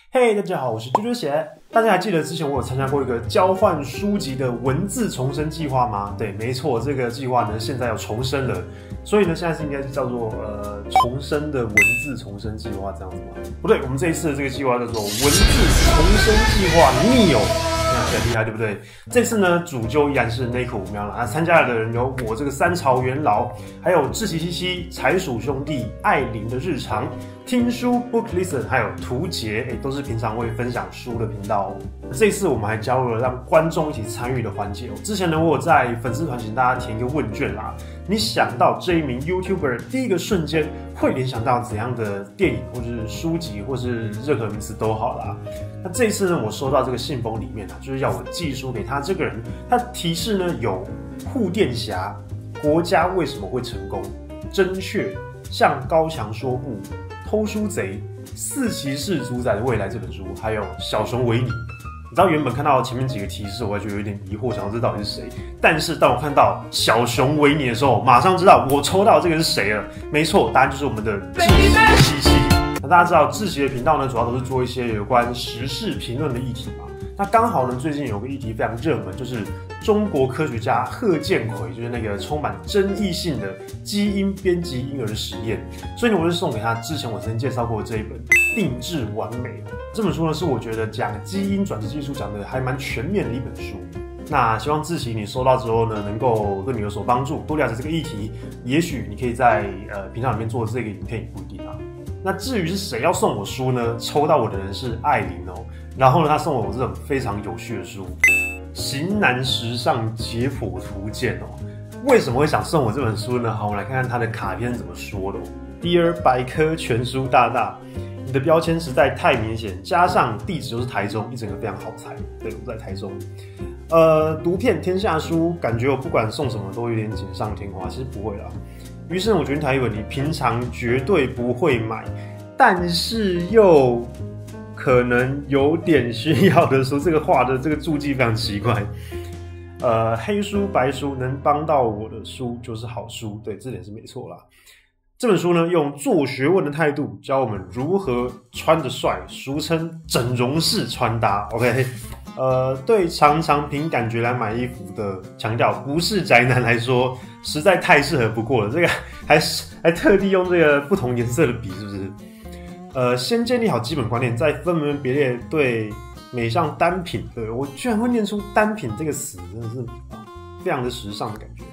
嘿，大家好，我是啾啾鞋。大家还记得之前我有参加过一个交换书籍的文字重生计划吗？对，没错，这个计划呢现在要重生了，所以呢现在是应该是叫做重生的文字重生计划这样子吗？不对，我们这一次的这个计划叫做文字重生计划 Neo。很厉害，对不对？这次呢，主揪依然是内裤苗了。参加的人有我这个三朝元老，还有志奇七七、财鼠兄弟、艾琳的日常、听书 Book Listen， 还有图杰，都是平常会分享书的频道哦。这次我们还加入了让观众一起参与的环节哦。之前呢，我有在粉丝团请大家填一个问卷啦。你想到这一名 YouTuber 第一个瞬间会联想到怎样的电影，或是书籍，或是任何名词都好啦。那这一次呢，我收到这个信封里面就是要我寄书给他这个人。他提示呢有护垫侠、国家为什么会成功、真确、向高墙说不、偷书贼、四骑士主宰的未来这本书，还有小熊维尼。你知道原本看到前面几个提示，我还觉得有点疑惑，想要这到底是谁。但是当我看到小熊维尼的时候，马上知道我抽到这个是谁了。没错，答案就是我们的志奇七七。那大家知道志奇的频道呢，主要都是做一些有关时事评论的议题嘛。那刚好呢，最近有个议题非常热门，就是中国科学家贺建奎，就是那个充满争议性的基因编辑婴儿实验。所以呢，我就送给他之前我曾经介绍过的这一本《定制完美》。这本书呢，是我觉得讲基因转殖技术讲的还蛮全面的一本书。那希望志奇你收到之后呢，能够对你有所帮助，多了解这个议题。也许你可以在频道里面做这个影片，也不一定啊。那至于是谁要送我书呢？抽到我的人是艾琳哦。然后呢，他送我这本非常有趣的书《型男时尚解剖图鉴》哦。为什么会想送我这本书呢？好，我们来看看他的卡片怎么说的哦。Dear 百科全书大大，你的标签实在太明显，加上地址又是台中，一整个非常好猜。对，我在台中。读遍天下书，感觉我不管送什么都有点锦上添花，其实不会啦。于是呢，我决定台一本你平常绝对不会买，但是又可能有点需要的书。这个画的这个注记非常奇怪。黑书白书能帮到我的书就是好书，对，这点是没错啦。这本书呢，用做学问的态度教我们如何穿得帅，俗称整容式穿搭。OK， 对常常凭感觉来买衣服的，强调不是宅男来说，实在太适合不过了。这个还特地用这个不同颜色的笔，是不是？先建立好基本观念，再分门别类对每项单品。对，我居然会念出单品这个词，真的是非常的时尚的感觉。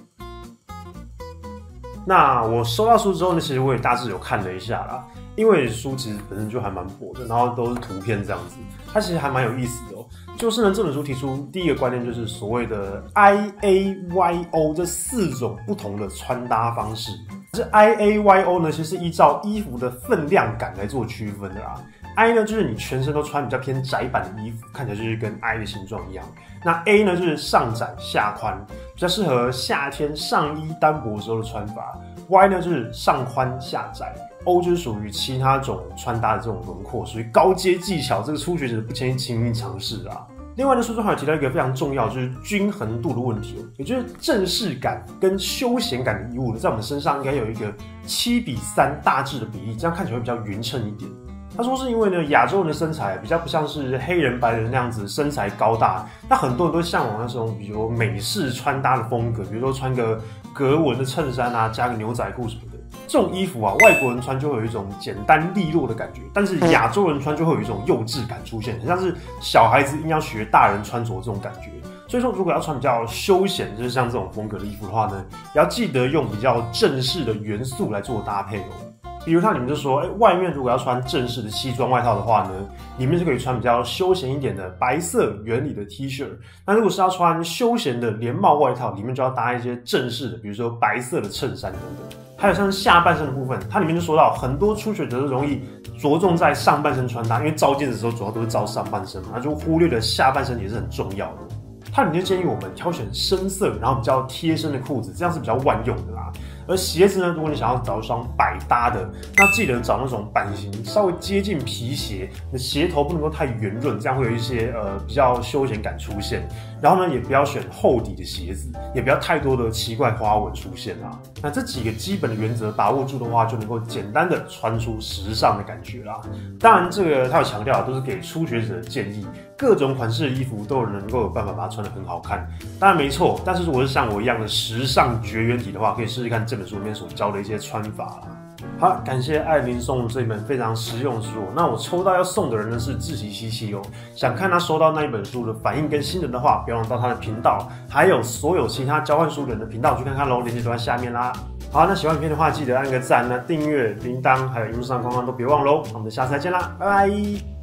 那我收到书之后呢，其实我也大致有看了一下啦，因为书其实本身就还蛮薄的，然后都是图片这样子，它其实还蛮有意思的哦。就是呢，这本书提出第一个观念，就是所谓的 IAYO 这4种不同的穿搭方式。这 IAYO 呢，其实是依照衣服的分量感来做区分的啦。I 呢，就是你全身都穿比较偏窄版的衣服，看起来就是跟 I 的形状一样。那 A 呢，就是上窄下宽，比较适合夏天上衣单薄时候的穿法。Y 呢，就是上宽下窄。O 就是属于其他种穿搭的这种轮廓，属于高阶技巧，这个初学者不建议轻易尝试啊。另外呢，书中还有提到一个非常重要，就是均衡度的问题，也就是正式感跟休闲感的衣物，在我们身上应该有一个7:3大致的比例，这样看起来会比较匀称一点。他说是因为呢，亚洲人的身材比较不像是黑人白人那样子身材高大，那很多人都向往那种比如美式穿搭的风格，比如说穿个格纹的衬衫啊，加个牛仔裤什么的。这种衣服啊，外国人穿就会有一种简单利落的感觉，但是亚洲人穿就会有一种幼稚感出现，很像是小孩子硬要学大人穿着这种感觉。所以说，如果要穿比较休闲，就是像这种风格的衣服的话呢，也要记得用比较正式的元素来做搭配哦。比如它里面就说，外面如果要穿正式的西装外套的话呢，里面就可以穿比较休闲一点的白色原理的 T 恤。那如果是要穿休闲的连帽外套，里面就要搭一些正式的，比如说白色的衬衫等等。还有像是下半身的部分，它里面就说到很多初学者都容易着重在上半身穿搭，因为照镜子的时候主要都是照上半身嘛，那就忽略了下半身也是很重要的。它里面就建议我们挑选深色，然后比较贴身的裤子，这样是比较万用的啦。而鞋子呢，如果你想要找一双百搭的，那记得找那种版型稍微接近皮鞋，鞋头不能够太圆润，这样会有一些比较休闲感出现。 然后呢，也不要选厚底的鞋子，也不要太多的奇怪花纹出现啦。那这几个基本的原则把握住的话，就能够简单的穿出时尚的感觉啦。当然，这个他有强调，都是给初学者的建议，各种款式的衣服都能够有办法把它穿得很好看。当然没错，但是如果是像我一样的时尚绝缘体的话，可以试试看这本书里面所教的一些穿法啦。好，感谢艾琳送这本非常实用的书。那我抽到要送的人呢是志祺七七哦。想看他收到那一本书的反应跟心得的话，不要忘到他的频道，还有所有其他交换书人的频道去看看喽，链接都在下面啦。好，那喜欢影片的话，记得按个赞，那订阅、铃铛还有荧幕上框框都别忘喽。那我们下次再见啦，拜拜。